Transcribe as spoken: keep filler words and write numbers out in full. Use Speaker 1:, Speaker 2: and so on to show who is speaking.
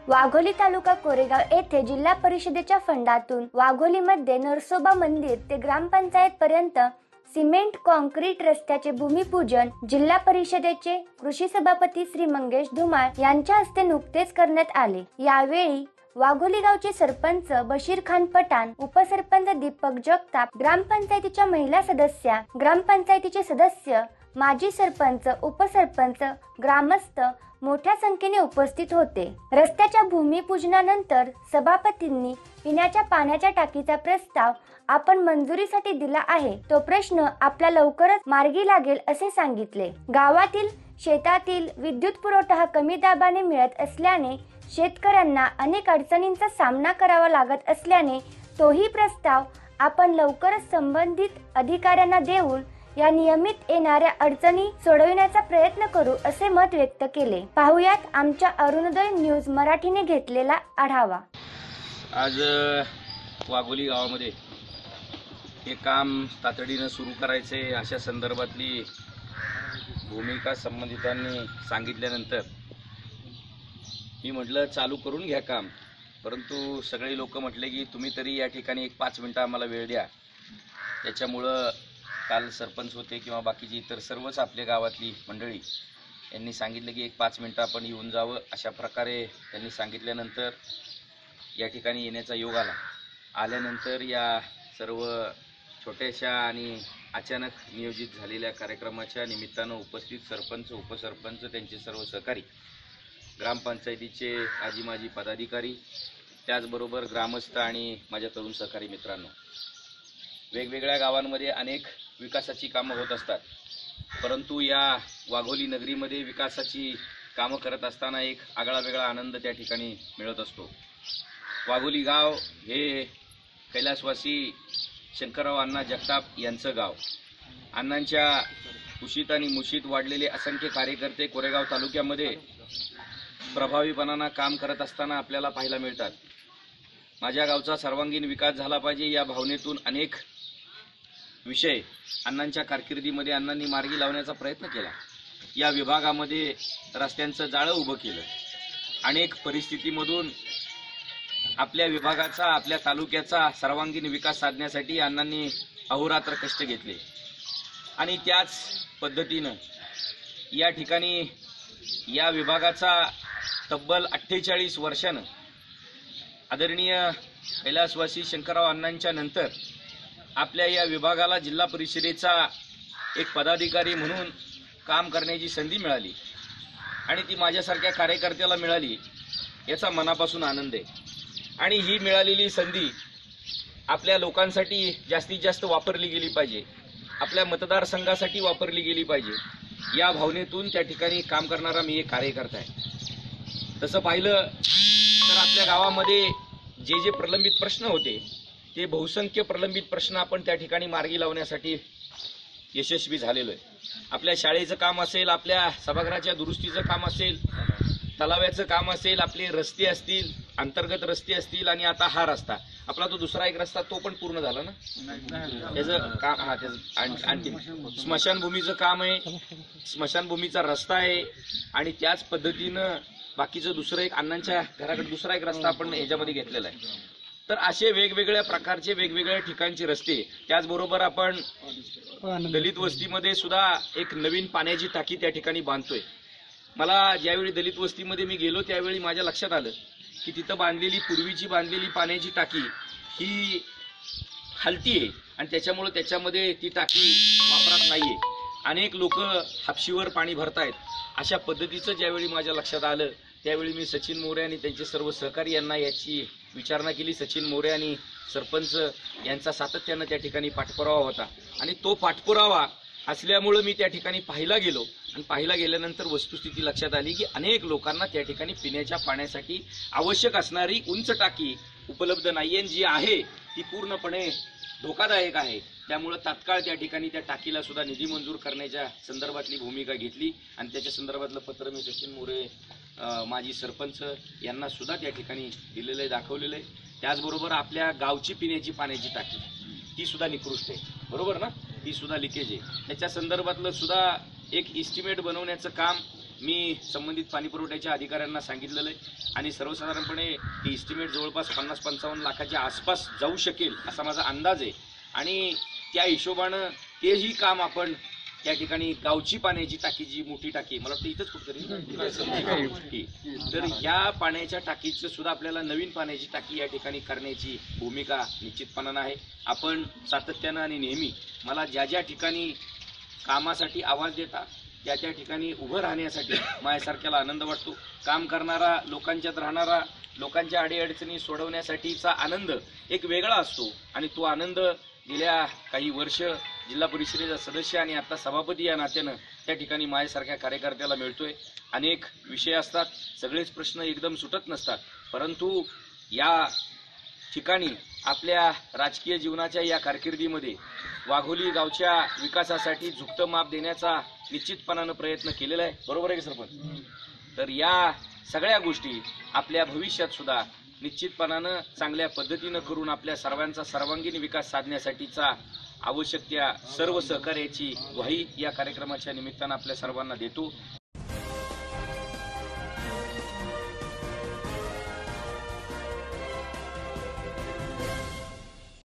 Speaker 1: वाघोली तालुका कोरेगाव येथे जिल्हा परिषदेच्या फंडातून वाघोलीमध्ये नरसोबा मंदिर ते ग्रामपंचायत पर्यंत सिमेंट कॉन्क्रीट रस्त्याचे भूमिपूजन जिल्हा परिषदेचे कृषी सभापती श्री मंगेश धुमाळ यांच्या हस्ते नुकतेच करण्यात आले। यावेळी वाघोली गावचे सरपंच बशीर खान पठाण, उपसरपंच दीपक जगताप, ग्रामपंचायतीच्या महिला सदस्या, ग्रामपंचायतीचे सदस्य, माजी सरपंच, उपसरपंच, ग्रामस्थ मोठ्या संख्येने उपस्थित होते। रस्त्याच्या भूमिपूजनानंतर सभापतींनी पिण्याच्या पाण्याच्या टाकीचा प्रस्ताव आपण मंजुरीसाठी दिला आहे, तो प्रश्न आपला लवकरच मार्गी लागेल असे सांगितले। गावातील शेतातील विद्युत पुरवठा हा कमी दाबाने मिळत असल्याने शेतकऱ्यांना अनेक अडचणींचा सामना करावा लागत असल्याने तोही प्रस्ताव आपण लवकरच संबंधित अधिकाऱ्यांना देऊन या नियमित येणाऱ्या अडचणी सोडविण्याचा प्रयत्न करू असे मत व्यक्त केले। पाहुयात आमच्या अरुणोदय न्यूज मराठीने घेतलेला आढावा।
Speaker 2: आज वाघोली गावामध्ये हे काम तातडीने सुरू करायचे अशा संदर्भातली भूमिका संबंधितांनी सांगितल्यानंतर मी म्हटलं चालू करून घ्या काम, परंतु सगळे लोक म्हटले की तुम्ही तरी या ठिकाणी एक पाच मिनिटं आम्हाला वेळ द्या। त्याच्यामुळं काल सरपंच होते किंवा बाकीची इतर सर्वच आपल्या गावातली मंडळी यांनी सांगितलं की एक पाच मिनिटं आपण येऊन जावं। अशा प्रकारे त्यांनी सांगितल्यानंतर या ठिकाणी येण्याचा योग आला। आल्यानंतर या सर्व छोट्याशा आणि अचानक नियोजित झालेल्या कार्यक्रमाच्या निमित्तानं उपस्थित सरपंच, उपसरपंच, त्यांचे सर्व सहकारी, ग्रामपंचायतीचे आजी माजी पदाधिकारी, त्याचबरोबर ग्रामस्थ आणि माझ्या तरुण सहकारी मित्रांनो, वेगवेगळ्या गावांमध्ये अनेक विकासाची कामं होत असतात, परंतु या वाघोली नगरीमध्ये विकासाची कामं करत असताना एक आगळा वेगळा आनंद त्या ठिकाणी मिळत असतो। वाघोली गाव हे कैलासवासी शंकरराव अण्णा जगताप यांचं गाव। अण्णांच्या कुशीत आणि मुशीत वाढलेले असंख्य कार्यकर्ते कोरेगाव तालुक्यामध्ये प्रभावीपणाने काम करत असताना आपल्याला पाहायला मिळतात। माझ्या गावचा सर्वांगीण विकास झाला पाहिजे या भावनेतून अनेक विषय अण्णांच्या कारकिर्दीमध्ये अण्णांनी मार्गी लावण्याचा प्रयत्न केला। या विभागामध्ये रस्त्यांचं जाळं उभं केलं। अनेक परिस्थितीमधून आपल्या विभागाचा, आपल्या तालुक्याचा सर्वांगीण विकास साधण्यासाठी अण्णांनी अहोरात्र कष्ट घेतले आणि त्याच पद्धतीनं या ठिकाणी या विभागाचा तब्बल अठ्ठेचाळीस वर्षानं आदरणीय कैलासवासी शंकरराव अण्णांच्या नंतर आपल्या या विभागाला जिल्हा परिषदेचा एक पदाधिकारी म्हणून काम करण्याची संधी मिळाली आणि ती माझ्यासारख्या कार्यकर्त्याला मिळाली याचा मनापासून आनंद आहे। आणि ही मिळालेली संधी आपल्या लोकांसाठी जास्तीत जास्त वापरली गेली पाहिजे, आपल्या मतदारसंघासाठी वापरली गेली पाहिजे या भावनेतून त्या ठिकाणी काम करणारा मी एक कार्यकर्ता आहे। तसं पाहिलं तर आपल्या गावामध्ये जे जे प्रलंबित प्रश्न होते ते बहुसंख्य प्रलंबित प्रश्न आपण त्या ठिकाणी मार्गी लावण्यासाठी यशस्वी झालेलो आहे। आपल्या शाळेचं काम असेल, आपल्या सभागृहाच्या दुरुस्तीचं काम असेल, तलाव्याचं काम असेल, आपले रस्ते असतील, अंतर्गत रस्ते असतील आणि आता हा रस्ता आपला तो दुसरा एक रस्ता तो पण पूर्ण झाला ना, त्याचं काम हा त्याचं आणखी स्मशानभूमीचं काम आहे, स्मशानभूमीचा रस्ता आहे आणि त्याच पद्धतीनं बाकीचं दुसरं एक अण्णांच्या घराकडे दुसरा एक रस्ता आपण ह्याच्यामध्ये घेतलेला आहे। तर असे वेगवेगळ्या प्रकारचे वेगवेगळ्या ठिकाणचे रस्ते, त्याचबरोबर आपण दलित वस्तीमध्ये सुद्धा एक नवीन पाण्याची टाकी त्या ठिकाणी बांधतोय। मला ज्यावेळी दलित वस्तीमध्ये मी गेलो त्यावेळी माझ्या लक्षात आलं की तिथं बांधलेली पूर्वीची बांधलेली पाण्याची टाकी ही हलती आहे आणि त्याच्यामुळे त्याच्यामध्ये ती टाकी वापरात नाहीये। अनेक लोक हापशीवर पाणी भरतायत। अशा पद्धतीचं ज्यावेळी माझ्या लक्षात आलं त्यावेळी मी सचिन मोरे आणि त्यांचे सर्व सहकारी यांना याची विचारणा केली। सचिन मोरे आणि सरपंच यांचा सातत्यानं त्या ठिकाणी पाठपुरावा होता आणि तो पाठपुरावा असल्यामुळे मी त्या ठिकाणी पाहायला गेलो आणि पाहायला गेल्यानंतर वस्तुस्थिती लक्षात आली की अनेक लोकांना त्या ठिकाणी पिण्याच्या पाण्यासाठी आवश्यक असणारी उंच टाकी उपलब्ध नाहीये, जी आहे ती पूर्णपणे धोकादायक आहे। त्यामुळे तात्काळ त्या ठिकाणी त्या टाकीला सुद्धा निधी मंजूर करण्याच्या संदर्भातली भूमिका घेतली आणि त्याच्या संदर्भातलं पत्र मी सचिन मोरे माजी सरपंच यांना सुद्धा त्या ठिकाणी दिलेलं आहे, दाखवलेलं आहे। त्याचबरोबर आपल्या गावची पिण्याची पाण्याची टाकी ती सुद्धा निकृष्ट आहे, बरोबर ना, ती सुद्धा लिकेज आहे। त्याच्या संदर्भातलं सुद्धा एक इस्टिमेट बनवण्याचं काम मी संबंधित पाणी पुरवठ्याच्या अधिकाऱ्यांना सांगितलेलं आहे आणि सर्वसाधारणपणे ही इस्टिमेट जवळपास पन्नास पंचावन्न लाखाच्या आसपास जाऊ शकेल असा माझा अंदाज आहे आणि त्या हिशोबानं तेही काम आपण त्या ठिकाणी गावची पाण्याची टाकी जी मोठी टाकी मला वाटतं इथंच कुठतरी तर ह्या पाण्याच्या टाकीचं सुद्धा आपल्याला नवीन पाण्याची टाकी या ठिकाणी करण्याची भूमिका निश्चितपणानं आहे. आपण सातत्यानं आणि नेहमी मला ज्या ज्या ठिकाणी कामासाठी आवाज देता त्या त्या ठिकाणी उभं राहण्यासाठी माझ्यासारख्याला आनंद वाटतो. काम करणारा, लोकांच्यात राहणारा, लोकांच्या अडीअडचणी सोडवण्यासाठीचा आनंद एक वेगळा असतो आणि तो आनंद गेल्या काही वर्ष जिल्हा परिषदेचा सदस्य आणि आता सभापती या नात्यानं त्या ठिकाणी माझ्यासारख्या कार्यकर्त्याला मिळतोय. अनेक विषय असतात, सगळेच प्रश्न एकदम सुटत नसतात, परंतु या ठिकाणी आपल्या राजकीय जीवनाच्या या कारकिर्दीमध्ये वाघोली गावच्या विकासासाठी झुकतं माप देण्याचा निश्चितपणानं प्रयत्न केलेला आहे. बरोबर आहे की सरपंच? तर या सगळ्या गोष्टी आपल्या भविष्यात सुद्धा निश्चितपणानं चांगल्या पद्धतीनं करून आपल्या सर्वांचा सर्वांगीण विकास साधण्यासाठीचा आवश्यक त्या सर्व सहकार्याची ग्वाही या कार्यक्रमाच्या निमित्तानं आपल्या सर्वांना देतो.